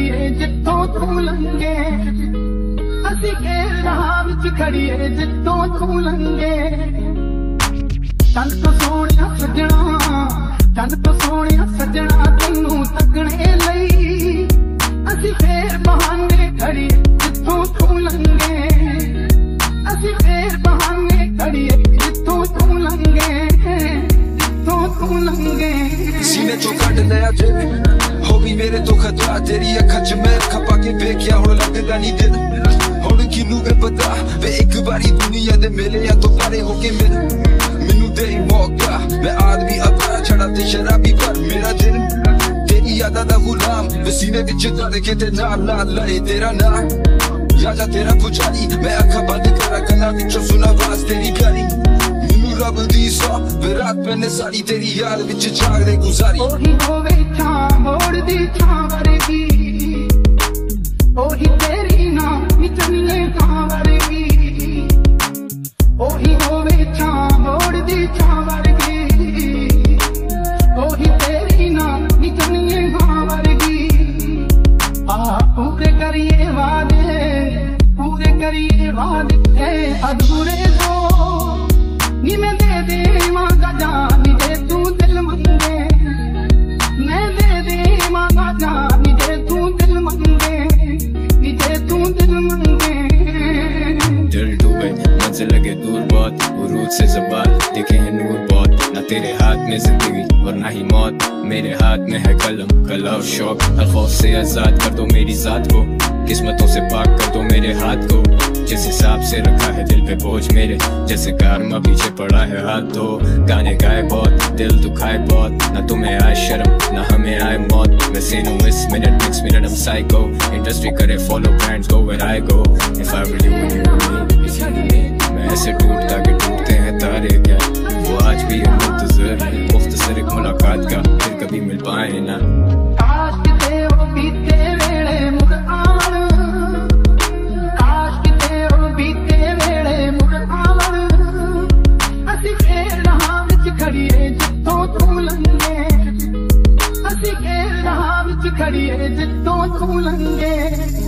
खड़िए जिथों तू लंघे, असी खेल राह विच खड़िए जिथों तू लंघे। चंद तो सोहणिया सजना, चंद तो सोहणिया सजना तैनू तकणे लई, असी फेर बहाने खड़िए जिथों तू लंघे, असी फेर बहाने खड़िए जिथों तू लंघे, जिथों तू लंघे। सीने चो कट लिया दिल, हो गई मेरे तो खतरा, तेरी अखा च मैं खपा के वेख्या हुण लगदा नहीं दिल। हुण किनू वे पता वे एक बारी दुनिया दे मेले या तो पारे होके मिल, मैनू दे मौका मैं आदमी अपना छड़ा ते शराबी पर मेरा दिल तेरी यादा दा गुलाम, वे सीने विच दर्द के ते नाल नाल लड़े तेरा नाम। यादा तेरा पुजारी मैं अखा बंद करा गल्लां विचों सुना आवाज तेरी प्यारी, रब दी सौ विरात मैंने सारी तेरी याद विच जागदे गुजारी। ओही होवे छां मोड़ दी छां वरगी, ओही तेरी ना निचले छां वरगी, ओही होवे छां मोड़ दी छां वरगी, ओही तेरी ना निचले छां वरगी। पूरे करिए वादे, पूरे करिए वादे अधूरे दो, नी मैं दे दे मांगा जान नी दे तू दिल मंगे, मैं दे दे मांगा जान नी दे तू दिल मंगे, नी दे तू दिल मंगे। दिल डूबे मंजिल लगे दूर बहुत, उरूज से ज़बान दिखे हैं नूर बहुत, ना तेरे हाथ में जिंदगी और ना ही मौत, मेरे हाथ में है कलम कला और शौक। हर खौफ से आजाद कर दो मेरी जात को, किस्मतों से पाक कर दो मेरे हाथ को, जिस हिसाब से रखा है दिल पे बोझ मेरे, जैसे कारमा पीछे पड़ा है हाथ धो। गाने गाए बहुत, दिल दुखाए बहुत, ना तुम्हें आए शर्म ना हमें आए मौत। मैं सीनू इस minute next minute I'm psycho, industry करे follow brands go where I go, if I were you and you were me, इसीलिए मैं ऐसे टूटता कि टूटते हैं तारे क्या, वो आज भी है मुंतज़िर मुख्तसर एक मुलाकात का, फिर कभी मिल पाए ना। काश किते वो बीते वेले मुड़ आवन, काश किते वो बीते वेले मुड़ आवन, असी फेर राह विच खड़िए जिथों तू लंघे, असी फेर राह विच खड़िए जिथों तू लंघे।